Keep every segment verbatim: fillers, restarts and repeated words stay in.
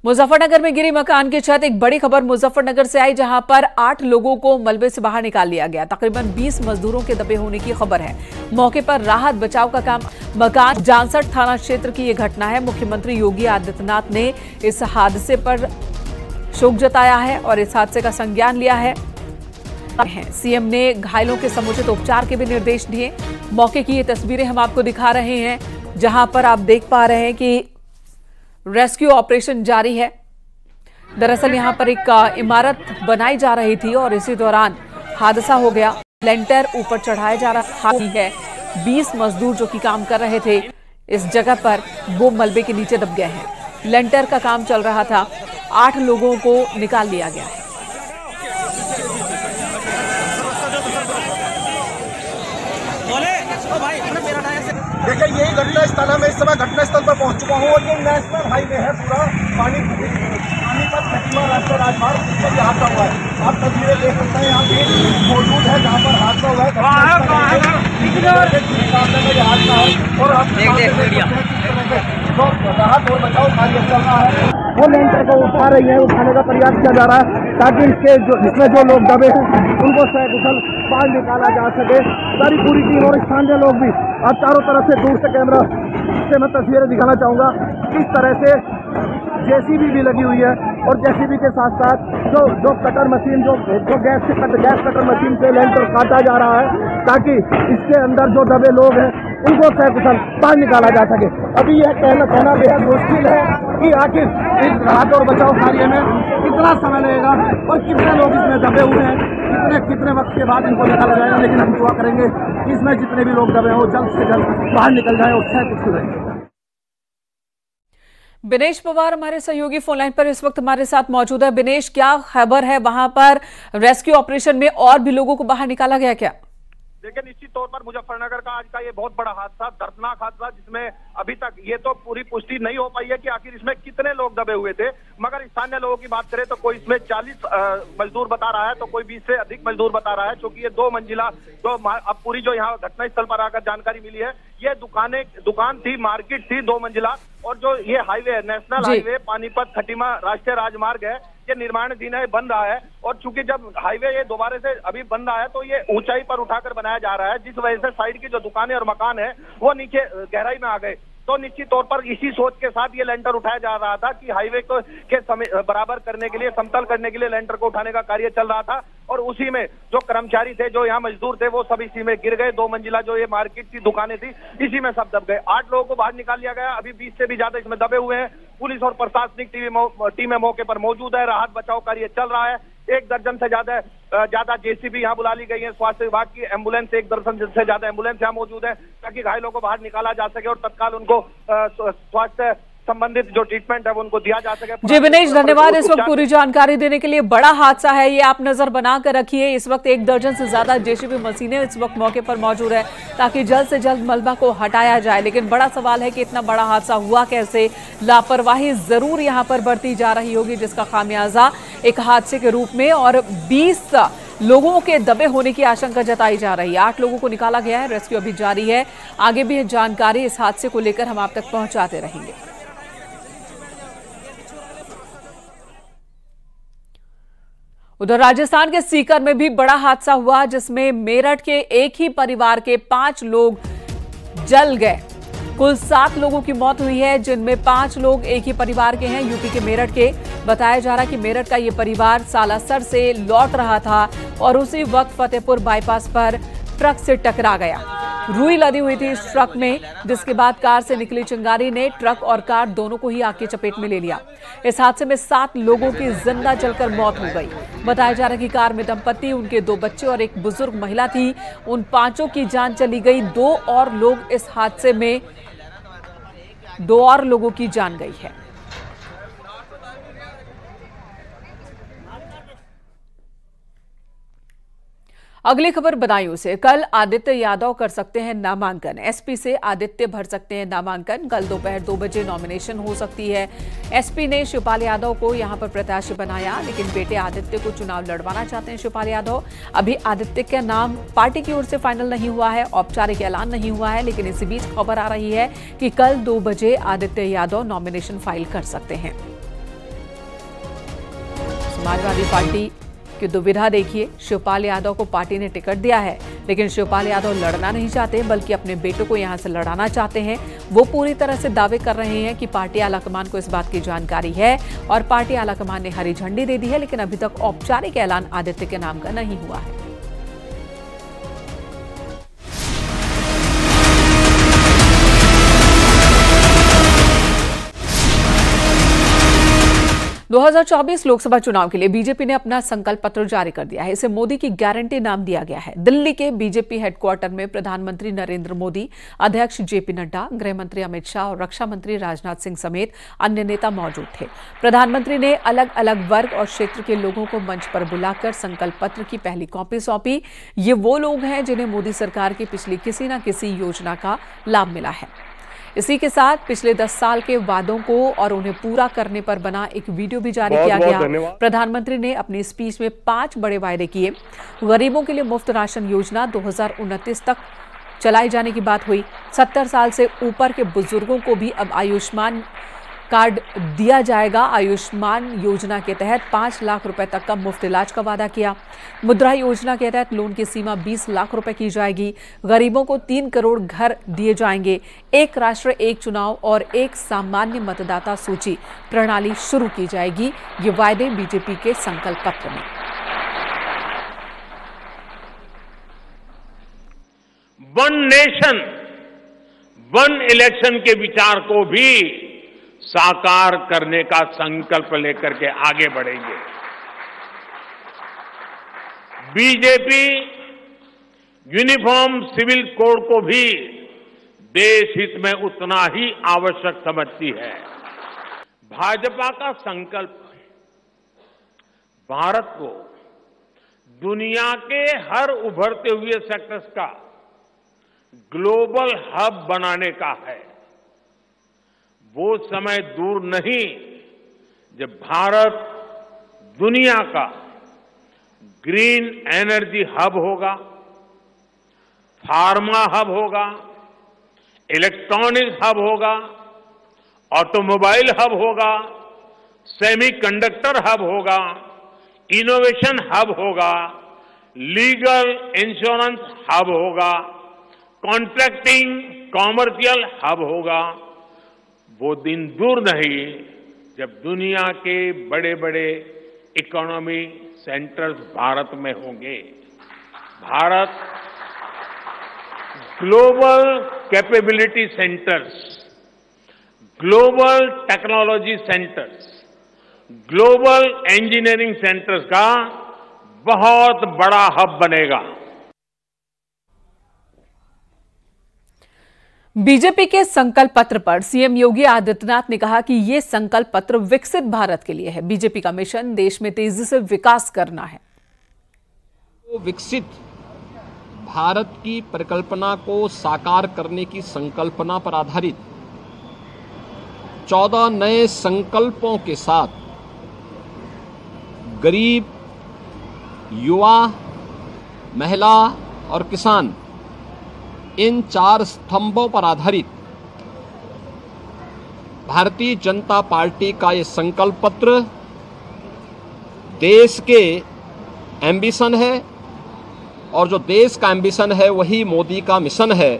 मुजफ्फरनगर में गिरी मकान की छत। एक बड़ी खबर मुजफ्फरनगर से आई, जहां पर आठ लोगों को मलबे से बाहर निकाल लिया गया। तकरीबन बीस मजदूरों के दबे होने की खबर है। मौके पर राहत बचाव का काम। मकान जानसठ थाना क्षेत्र की यह घटना है। मुख्यमंत्री योगी आदित्यनाथ ने इस हादसे पर शोक जताया है और इस हादसे का संज्ञान लिया है। सीएम ने घायलों के समुचित उपचार के भी निर्देश दिए। मौके की ये तस्वीरें हम आपको दिखा रहे हैं, जहां पर आप देख पा रहे हैं कि रेस्क्यू ऑपरेशन जारी है। दरअसल यहां पर एक इमारत बनाई जा रही थी और इसी दौरान हादसा हो गया। लेंटर ऊपर चढ़ाया जा रहा है। बीस मजदूर जो कि काम कर रहे थे इस जगह पर, वो मलबे के नीचे दब गए हैं। लेंटर का काम चल रहा था। आठ लोगों को निकाल लिया गया है। देखिए, यही घटना स्थल है। मैं इस समय घटना स्थल पर पहुंच चुका हूं और ये नेशनल हाईवे है, पूरा पानी पानीपत खटीमा राष्ट्रीय राजमार्ग, जिस पर हादसा हुआ है। आप तस्वीरें देख सकते हैं, यहाँ पे मौजूद है जहाँ पर हादसा हुआ है। हादसा है और आप तो राहत और बचाव कार्य चल रहा है। वो लेंटर को उठा रही है, उठाने का प्रयास किया जा रहा है ताकि इसके जो इसमें जो लोग दबे हैं उनको सकुशल बाहर निकाला जा सके। सारी पूरी टीम और स्थानीय लोग भी, आप चारों तरफ से दूर से कैमरा से मैं तस्वीरें दिखाना चाहूँगा। किस तरह से जेसीबी भी लगी हुई है और जेसीबी के साथ साथ जो जो कटर मशीन जो जो गैस से कट गैस कटर मशीन से लेंटर काटा जा रहा है ताकि इसके अंदर जो दबे लोग हैं उनको सकुशल बाहर निकाला जा सके। अभी यह कहना कहना बेहद मुश्किल है कि आखिर इस राहत और बचाव कार्य में कितना समय लगेगा और कितने लोग इसमें दबे हुए हैं, कितने कितने वक्त के बाद इनको निकाला जाएगा। लेकिन हम दुआ करेंगे कि इसमें जितने भी लोग दबे हों जल्द से जल्द बाहर निकल जाए और सकुशल रहे। बिनेश पवार हमारे सहयोगी फोनलाइन पर इस वक्त हमारे साथ मौजूद है। बिनेश, क्या खबर है वहां पर? रेस्क्यू ऑपरेशन में और भी लोगों को बाहर निकाला गया क्या? देखिए, निश्चित तौर पर मुजफ्फरनगर का आज का ये बहुत बड़ा हादसा, दर्दनाक हादसा, जिसमें अभी तक ये तो पूरी पुष्टि नहीं हो पाई है कि आखिर इसमें कितने लोग दबे हुए थे। मगर स्थानीय लोगों की बात करें तो कोई इसमें चालीस मजदूर बता रहा है तो कोई बीस से अधिक मजदूर बता रहा है, क्योंकि ये दो मंजिला जो अब पूरी जो यहाँ घटनास्थल पर आकर जानकारी मिली है, ये दुकानें दुकान थी, मार्केट थी, दो मंजिला। और जो ये हाईवे है, नेशनल हाईवे पानीपत खटीमा राष्ट्रीय राजमार्ग है, ये निर्माणाधीन है, बन रहा है। और चूंकि जब हाईवे ये दोबारा से अभी बन रहा है तो ये ऊंचाई पर उठाकर बनाया जा रहा है, जिस वजह से साइड की जो दुकानें और मकान है वो नीचे गहराई में आ गए। तो निश्चित तौर पर इसी सोच के साथ ये लेंटर उठाया जा रहा था कि हाईवे को के समय बराबर करने के लिए, समतल करने के लिए लेंटर को उठाने का कार्य चल रहा था। और उसी में जो कर्मचारी थे, जो यहाँ मजदूर थे, वो सब इसी में गिर गए। दो मंजिला जो ये मार्केट थी, दुकानें थी, इसी में सब दब गए। आठ लोगों को बाहर निकाल लिया गया। अभी बीस से भी ज्यादा इसमें दबे हुए हैं। पुलिस और प्रशासनिक टीमें मौके पर मौजूद है। राहत बचाव कार्य चल रहा है। एक दर्जन से ज्यादा ज्यादा जेसीबी यहाँ बुला ली गई है। स्वास्थ्य विभाग की एम्बुलेंस, एक दर्जन से ज्यादा एम्बुलेंस यहाँ मौजूद है ताकि घायलों को बाहर निकाला जा सके और तत्काल उनको स्वास्थ्य संबंधित जो ट्रीटमेंट है वो उनको दिया जा सके। जी बिनेश, धन्यवाद इस वक्त पूरी जानकारी देने के लिए। बड़ा हादसा है ये, आप नजर बनाकर रखिए। इस वक्त एक दर्जन से ज्यादा जेसीबी मशीनें इस वक्त मौके पर मौजूद है ताकि जल्द से जल्द मलबा को हटाया जाए। लेकिन बड़ा सवाल है कि इतना बड़ा हादसा हुआ कैसे? लापरवाही जरूर यहाँ पर बरती जा रही होगी, जिसका खामियाजा एक हादसे के रूप में और बीस लोगों के दबे होने की आशंका जताई जा रही है। आठ लोगों को निकाला गया है। रेस्क्यू अभी जारी है। आगे भी जानकारी इस हादसे को लेकर हम आप तक पहुंचाते रहेंगे। उधर राजस्थान के सीकर में भी बड़ा हादसा हुआ, जिसमें मेरठ के एक ही परिवार के पांच लोग जल गए। कुल सात लोगों की मौत हुई है, जिनमें पांच लोग एक ही परिवार के हैं, यूपी के मेरठ के। बताया जा रहा है कि मेरठ का ये परिवार सालासर से लौट रहा था और उसी वक्त फतेहपुर बाईपास पर ट्रक से टकरा गया। रुई लदी हुई थी इस ट्रक में, जिसके बाद कार से निकली चिंगारी ने ट्रक और कार दोनों को ही आग की चपेट में ले लिया। इस हादसे में सात लोगों की जिंदा जलकर मौत हो गई। बताया जा रहा है कि कार में दंपति, उनके दो बच्चे और एक बुजुर्ग महिला थी। उन पांचों की जान चली गई। दो और लोग इस हादसे में दो और लोगों की जान गई है। अगली खबर बदायूं से। कल आदित्य यादव कर सकते हैं नामांकन। एसपी से आदित्य भर सकते हैं नामांकन। कल दोपहर दो बजे नॉमिनेशन हो सकती है। एसपी ने शिवपाल यादव को यहां पर प्रत्याशी बनाया, लेकिन बेटे आदित्य को चुनाव लड़वाना चाहते हैं शिवपाल यादव। अभी आदित्य का नाम पार्टी की ओर से फाइनल नहीं हुआ है, औपचारिक ऐलान नहीं हुआ है, लेकिन इसी बीच खबर आ रही है कि कल दो बजे आदित्य यादव नॉमिनेशन फाइल कर सकते हैं। समाजवादी पार्टी की दुविधा देखिए। शिवपाल यादव को पार्टी ने टिकट दिया है, लेकिन शिवपाल यादव लड़ना नहीं चाहते, बल्कि अपने बेटों को यहां से लड़ाना चाहते हैं। वो पूरी तरह से दावे कर रहे हैं कि पार्टी आलाकमान को इस बात की जानकारी है और पार्टी आलाकमान ने हरी झंडी दे दी है, लेकिन अभी तक औपचारिक ऐलान आदित्य के नाम का नहीं हुआ है। दो हज़ार चौबीस लोकसभा चुनाव के लिए बीजेपी ने अपना संकल्प पत्र जारी कर दिया है। इसे मोदी की गारंटी नाम दिया गया है। दिल्ली के बीजेपी हेडक्वार्टर में प्रधानमंत्री नरेंद्र मोदी, अध्यक्ष जेपी नड्डा, गृह मंत्री अमित शाह और रक्षा मंत्री राजनाथ सिंह समेत अन्य नेता मौजूद थे। प्रधानमंत्री ने अलग अलग वर्ग और क्षेत्र के लोगों को मंच पर बुलाकर संकल्प पत्र की पहली कॉपी सौंपी। ये वो लोग हैं जिन्हें मोदी सरकार की पिछली किसी न किसी योजना का लाभ मिला है। इसी के साथ पिछले दस साल के वादों को और उन्हें पूरा करने पर बना एक वीडियो भी जारी किया गया। प्रधानमंत्री ने अपनी स्पीच में पांच बड़े वायदे किए। गरीबों के लिए मुफ्त राशन योजना दो हज़ार उनतीस तक चलाए जाने की बात हुई। सत्तर साल से ऊपर के बुजुर्गों को भी अब आयुष्मान कार्ड दिया जाएगा। आयुष्मान योजना के तहत पांच लाख रुपए तक का मुफ्त इलाज का वादा किया। मुद्रा योजना के तहत लोन की सीमा बीस लाख रुपए की जाएगी। गरीबों को तीन करोड़ घर दिए जाएंगे। एक राष्ट्र एक चुनाव और एक सामान्य मतदाता सूची प्रणाली शुरू की जाएगी। ये वायदे बीजेपी के संकल्प पत्र में। वन नेशन वन इलेक्शन के विचार को भी साकार करने का संकल्प लेकर के आगे बढ़ेंगे। बीजेपी यूनिफॉर्म सिविल कोड को भी देश हित में उतना ही आवश्यक समझती है। भाजपा का संकल्प भारत को दुनिया के हर उभरते हुए सेक्टर्स का ग्लोबल हब बनाने का है। वो समय दूर नहीं जब भारत दुनिया का ग्रीन एनर्जी हब होगा, फार्मा हब होगा, इलेक्ट्रॉनिक हब होगा, ऑटोमोबाइल हब होगा, सेमीकंडक्टर हब होगा, इनोवेशन हब होगा, लीगल इंश्योरेंस हब होगा, कॉन्ट्रैक्टिंग कॉमर्शियल हब होगा। वो दिन दूर नहीं जब दुनिया के बड़े बड़े इकोनॉमी सेंटर्स भारत में होंगे। Bharat global capability centres, global technology centres, global engineering centres का बहुत बड़ा हब बनेगा। बीजेपी के संकल्प पत्र पर सीएम योगी आदित्यनाथ ने कहा कि ये संकल्प पत्र विकसित भारत के लिए है। बीजेपी का मिशन देश में तेजी से विकास करना है। विकसित भारत की परिकल्पना को साकार करने की संकल्पना पर आधारित चौदह नए संकल्पों के साथ गरीब, युवा, महिला और किसान, इन चार स्तंभों पर आधारित भारतीय जनता पार्टी का ये संकल्प पत्र देश के एम्बिशन है, और जो देश का एम्बिशन है वही मोदी का मिशन है।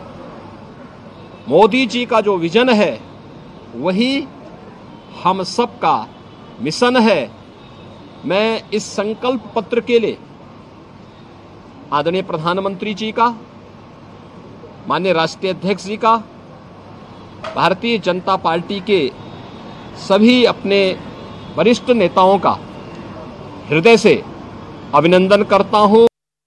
मोदी जी का जो विजन है वही हम सब का मिशन है। मैं इस संकल्प पत्र के लिए आदरणीय प्रधानमंत्री जी का, माननीय राष्ट्रीय अध्यक्ष जी का, भारतीय जनता पार्टी के सभी अपने वरिष्ठ नेताओं का हृदय से अभिनंदन करता हूं।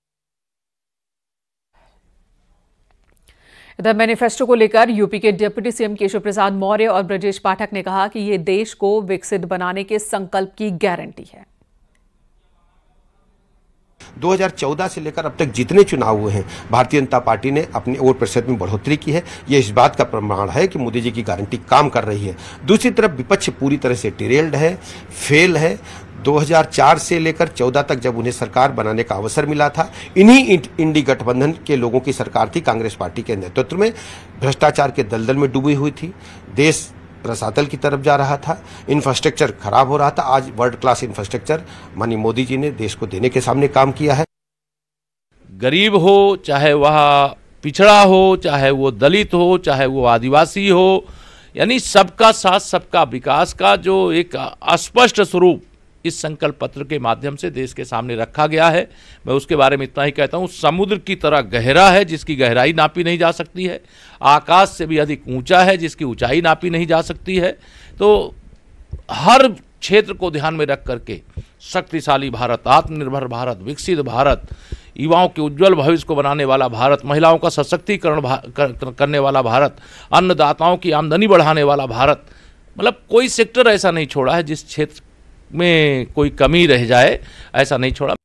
इधर मैनिफेस्टो को लेकर यूपी के डिप्टी सीएम केशव प्रसाद मौर्य और ब्रजेश पाठक ने कहा कि ये देश को विकसित बनाने के संकल्प की गारंटी है। दो हज़ार चौदह से लेकर अब तक जितने चुनाव हुए हैं, भारतीय जनता पार्टी ने अपने वोट प्रतिशत में बढ़ोतरी की है। यह इस बात का प्रमाण है कि मोदी जी की गारंटी काम कर रही है। दूसरी तरफ विपक्ष पूरी तरह से डिरेल्ड है, फेल है। दो हज़ार चार से लेकर चौदह तक जब उन्हें सरकार बनाने का अवसर मिला था, इन्हीं इंडी गठबंधन के लोगों की सरकार थी, कांग्रेस पार्टी के नेतृत्व में, भ्रष्टाचार के दलदल में डूबी हुई थी। देश रसातल की तरफ जा रहा था, इंफ्रास्ट्रक्चर खराब हो रहा था। आज वर्ल्ड क्लास इंफ्रास्ट्रक्चर माननीय मोदी जी ने देश को देने के सामने काम किया है। गरीब हो, चाहे वह पिछड़ा हो, चाहे वो दलित हो, चाहे वो आदिवासी हो, यानी सबका साथ सबका विकास का जो एक अस्पष्ट स्वरूप इस संकल्प पत्र के माध्यम से देश के सामने रखा गया है, मैं उसके बारे में इतना ही कहता हूँ। समुद्र की तरह गहरा है जिसकी गहराई नापी नहीं जा सकती है, आकाश से भी अधिक ऊंचा है जिसकी ऊंचाई नापी नहीं जा सकती है। तो हर क्षेत्र को ध्यान में रख करके शक्तिशाली भारत, आत्मनिर्भर भारत, विकसित भारत, युवाओं के उज्जवल भविष्य को बनाने वाला भारत, महिलाओं का सशक्तिकरण कर, करने वाला भारत, अन्नदाताओं की आमदनी बढ़ाने वाला भारत, मतलब कोई सेक्टर ऐसा नहीं छोड़ा है जिस क्षेत्र में कोई कमी रह जाए, ऐसा नहीं छोड़ा।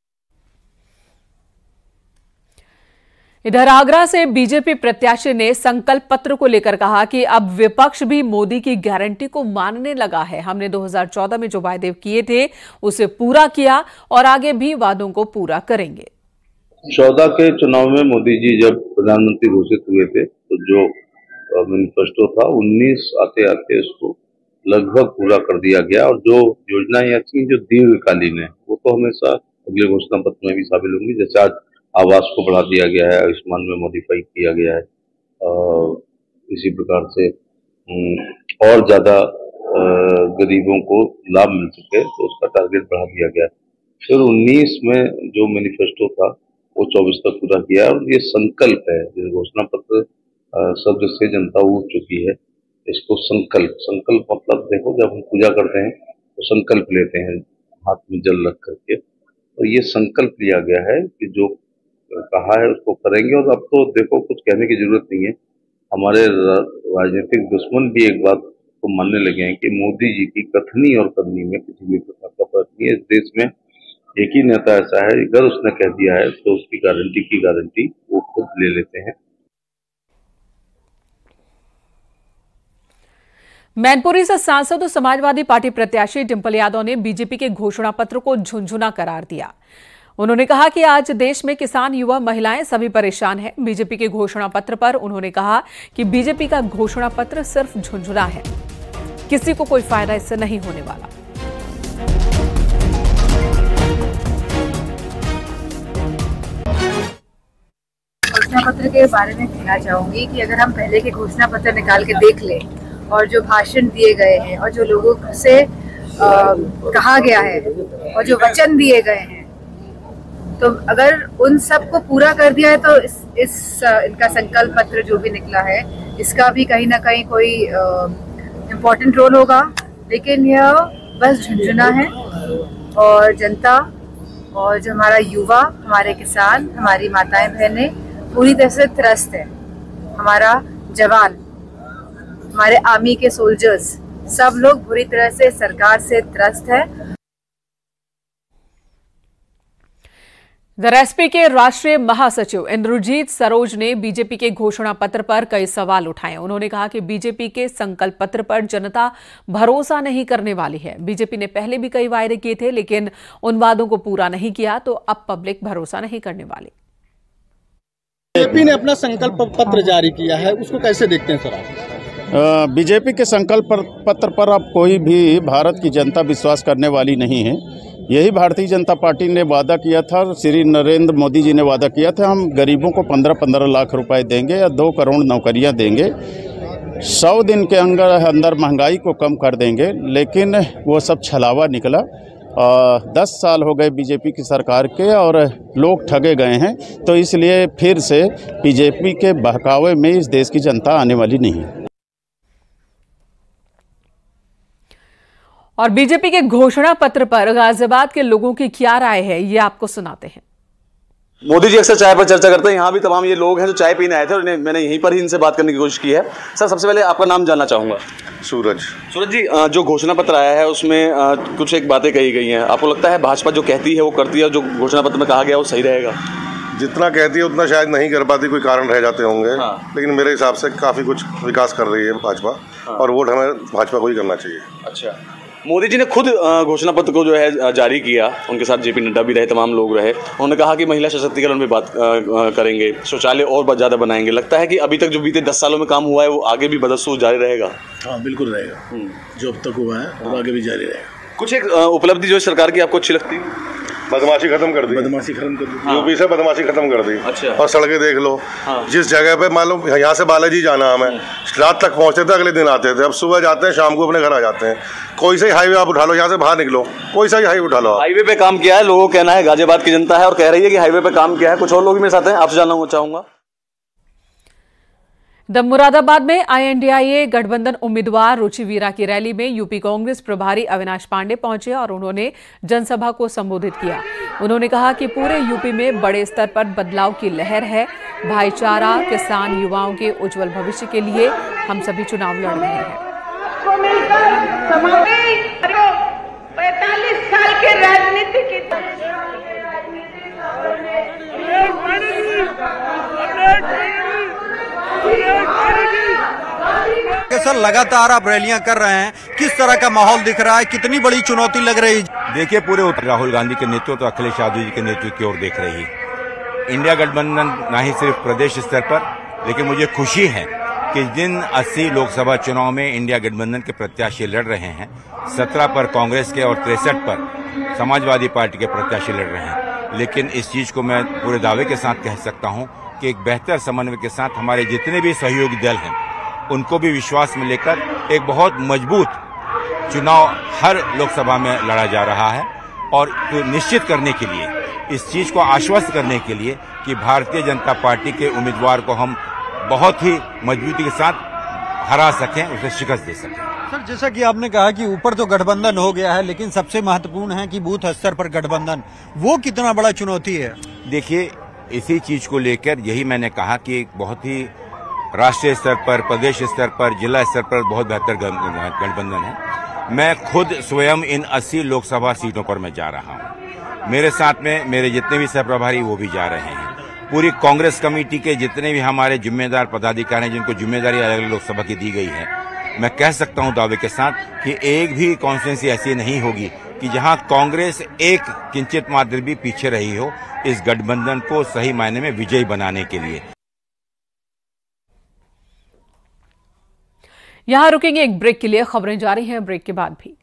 इधर आगरा से बीजेपी प्रत्याशी ने संकल्प पत्र को लेकर कहा कि अब विपक्ष भी मोदी की गारंटी को मानने लगा है। हमने दो हज़ार चौदह में जो वायदे किए थे उसे पूरा किया और आगे भी वादों को पूरा करेंगे। चौदह के चुनाव में मोदी जी जब प्रधानमंत्री घोषित हुए थे तो जो मैनिफेस्टो था उन्नीस आते आते उसको लगभग पूरा कर दिया गया, और जो योजनाएं थी जो दीर्घकालीन है वो तो हमेशा अगले घोषणा पत्र में भी शामिल होंगी। जैसे आज आवास को बढ़ा दिया गया है, आयुष्मान में मॉडिफाई किया गया है, और इसी प्रकार से और ज्यादा गरीबों को लाभ मिल सके तो उसका टारगेट बढ़ा दिया गया है। फिर उन्नीस में जो मैनिफेस्टो था वो चौबीस तक पूरा किया है, और ये संकल्प है। जिस घोषणा पत्र शब्द से जनता उठ चुकी है, इसको संकल्प संकल्प मतलब देखो जब हम पूजा करते हैं तो संकल्प लेते हैं हाथ में जल रख करके, तो ये संकल्प लिया गया है कि जो कहा है उसको करेंगे। और अब तो देखो कुछ कहने की जरूरत नहीं है, हमारे राजनीतिक दुश्मन भी एक बात को मानने लगे हैं कि मोदी जी की कथनी और करनी में किसी भी प्रकार का फर्क नहीं है। इस देश में एक ही नेता ऐसा है, अगर उसने कह दिया है तो उसकी गारंटी की गारंटी वो खुद ले लेते हैं। मैनपुरी से सांसद और समाजवादी पार्टी प्रत्याशी डिंपल यादव ने बीजेपी के घोषणा पत्र को झुनझुना करार दिया। उन्होंने कहा कि आज देश में किसान, युवा, महिलाएं सभी परेशान हैं। बीजेपी के घोषणा पत्र पर उन्होंने कहा कि बीजेपी का घोषणा पत्र सिर्फ झुनझुना है, किसी को कोई फायदा इससे नहीं होने वाला। घोषणा पत्र के बारे में कहना चाहूंगी कि अगर हम पहले के घोषणा पत्र निकाल के देख लें और जो भाषण दिए गए हैं और जो लोगों से आ, कहा गया है और जो वचन दिए गए हैं, तो अगर उन सब को पूरा कर दिया है तो इस, इस इनका संकल्प पत्र जो भी निकला है इसका भी कहीं ना कहीं कोई इम्पोर्टेंट रोल होगा। लेकिन यह बस झुनझुना है, और जनता और जो हमारा युवा, हमारे किसान, हमारी माताएं बहनें पूरी तरह से त्रस्त है। हमारा जवान, हमारे आर्मी के सोल्जर्स, सब लोग बुरी तरह से सरकार से त्रस्त है। एसपी के राष्ट्रीय महासचिव इंद्रजीत सरोज ने बीजेपी के घोषणा पत्र पर कई सवाल उठाए। उन्होंने कहा कि बीजेपी के संकल्प पत्र पर जनता भरोसा नहीं करने वाली है। बीजेपी ने पहले भी कई वायदे किए थे लेकिन उन वादों को पूरा नहीं किया, तो अब पब्लिक भरोसा नहीं करने वाली। बीजेपी ने अपना संकल्प पत्र जारी किया है, उसको कैसे देखते हैं सर आप? बीजेपी के संकल्प पत्र पर अब कोई भी भारत की जनता विश्वास करने वाली नहीं है। यही भारतीय जनता पार्टी ने वादा किया था, श्री नरेंद्र मोदी जी ने वादा किया था, हम गरीबों को पंद्रह पंद्रह लाख रुपए देंगे या दो करोड़ नौकरियां देंगे, सौ दिन के अंदर अंदर महंगाई को कम कर देंगे। लेकिन वो सब छलावा निकला। आ, दस साल हो गए बीजेपी की सरकार के और लोग ठगे गए हैं, तो इसलिए फिर से बीजेपी के बहकावे में इस देश की जनता आने वाली नहीं है। और बीजेपी के घोषणा पत्र पर गाजियाबाद के लोगों की क्या राय है, ये आपको सुनाते हैं। मोदी जी अक्सर चाय पर चर्चा करते हैं, यहाँ भी तमाम ये लोग हैं जो चाय पीने आए थे और मैंने यहीं पर ही इनसे बात करने की कोशिश की है। सर, सबसे पहले आपका नाम जानना चाहूँगा। सूरज। सूरज जी, जो घोषणा पत्र आया है उसमें कुछ एक बातें कही गई हैं, आपको लगता है भाजपा जो कहती है वो करती है, जो घोषणा पत्र में कहा गया वो सही रहेगा? जितना कहती है उतना शायद नहीं कर पाती, कोई कारण रह जाते होंगे। हाँ। लेकिन मेरे हिसाब से काफ़ी कुछ विकास कर रही है भाजपा। हाँ। और वोट हमें भाजपा को ही करना चाहिए। अच्छा, मोदी जी ने खुद घोषणा पत्र को जो है जारी किया, उनके साथ जेपी नड्डा भी रहे, तमाम लोग रहे। उन्होंने कहा कि महिला सशक्तिकरण पे बात करेंगे, शौचालय और ज़्यादा बनाएंगे। लगता है कि अभी तक जो बीते दस सालों में काम हुआ है वो आगे भी बदस्तूर जारी रहेगा। हाँ बिल्कुल रहेगा, जो अब तक हुआ है वो आगे भी जारी रहेगा। कुछ एक उपलब्धि जो सरकार की आपको अच्छी लगती है? बदमाशी खत्म कर दी, बदमाशी खत्म कर दी, हाँ। यूपी से बदमाशी खत्म कर दी। अच्छा। और सड़कें देख लो, हाँ। जिस जगह पे मान लो यहाँ से बालाजी जाना हमें, रात तक पहुँचते थे, अगले दिन आते थे। अब सुबह जाते हैं, शाम को अपने घर आ जाते हैं। कोई सा ही हाईवे आप उठा लो, यहाँ से बाहर निकलो, कोई सा ही हाईवे उठा लो। हाईवे पे काम किया है, लोगों का कहना है, गाजियाबाद की जनता है और कह रही है कि हाईवे पे काम किया है। कुछ और लोग मेरे साथ हैं, आपसे जानना चाहूंगा। द मुरादाबाद में आईएनडीआईए गठबंधन उम्मीदवार रुचि वीरा की रैली में यूपी कांग्रेस प्रभारी अविनाश पांडे पहुंचे और उन्होंने जनसभा को संबोधित किया। उन्होंने कहा कि पूरे यूपी में बड़े स्तर पर बदलाव की लहर है। भाईचारा, किसान, युवाओं के उज्जवल भविष्य के लिए हम सभी चुनाव लड़ रहे हैं। पैंतालीस साल के राजनीति की सर लगातार आप रैलियां कर रहे हैं, किस तरह का माहौल दिख रहा है, कितनी बड़ी चुनौती लग रही है? देखिए, पूरे राहुल गांधी के नेतृत्व, अखिलेश यादव जी के नेतृत्व की ओर देख रही है इंडिया गठबंधन। न ही सिर्फ प्रदेश स्तर पर, लेकिन मुझे खुशी है कि जिन अस्सी लोकसभा चुनाव में इंडिया गठबंधन के प्रत्याशी लड़ रहे हैं, सत्रह पर कांग्रेस के और तिरसठ पर समाजवादी पार्टी के प्रत्याशी लड़ रहे हैं। लेकिन इस चीज को मैं पूरे दावे के साथ कह सकता हूं कि एक बेहतर समन्वय के साथ हमारे जितने भी सहयोगी दल हैं, उनको भी विश्वास में लेकर एक बहुत मजबूत चुनाव हर लोकसभा में लड़ा जा रहा है। और तो निश्चित करने के लिए, इस चीज को आश्वस्त करने के लिए कि भारतीय जनता पार्टी के उम्मीदवार को हम बहुत ही मजबूती के साथ हरा सकें, उसे शिकस्त दे सकें। सर, जैसा कि आपने कहा कि ऊपर तो गठबंधन हो गया है, लेकिन सबसे महत्वपूर्ण है कि बूथ स्तर पर गठबंधन, वो कितना बड़ा चुनौती है? देखिए, इसी चीज को लेकर यही मैंने कहा कि एक बहुत ही राष्ट्रीय स्तर पर, प्रदेश स्तर पर, जिला स्तर पर बहुत बेहतर गठबंधन है। मैं खुद स्वयं इन अस्सी लोकसभा सीटों पर मैं जा रहा हूं। मेरे साथ में मेरे जितने भी सहप्रभारी वो भी जा रहे हैं। पूरी कांग्रेस कमेटी के जितने भी हमारे जिम्मेदार पदाधिकारी हैं, जिनको जिम्मेदारी अलग अलग लोकसभा की दी गई है, मैं कह सकता हूं दावे के साथ कि एक भी कॉन्स्टिट्यूंसी ऐसी नहीं होगी कि जहां कांग्रेस एक किंचित मात्र भी पीछे रही हो इस गठबंधन को सही मायने में विजयी बनाने के लिए। यहां रुकेंगे एक ब्रेक के लिए, खबरें जारी हैं ब्रेक के बाद भी।